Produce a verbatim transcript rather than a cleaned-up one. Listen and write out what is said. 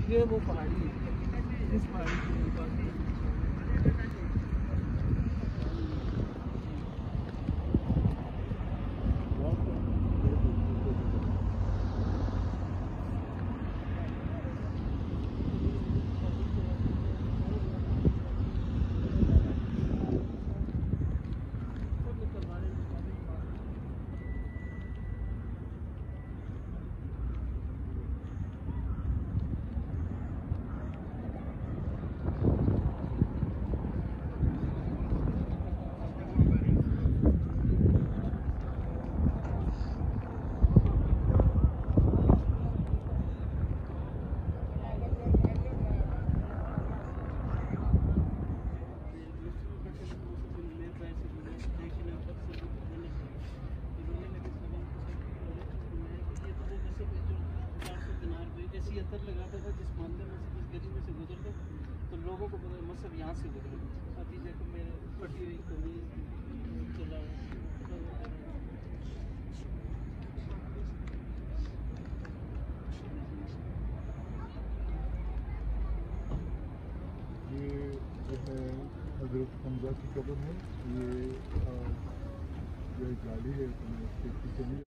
ये वो पहाड़ी है, इस पहाड़ी के अंदर लगाता था जिस मंदिर में से जिस गली में से गुजरते तो लोगों को पता मतलब यहाँ से गुजरे। अभी देखो मेरे फटी हुई कमीज चला ये जो है हज़रत हमजा की कब्र है। ये जो गाड़ी है उसके पीछे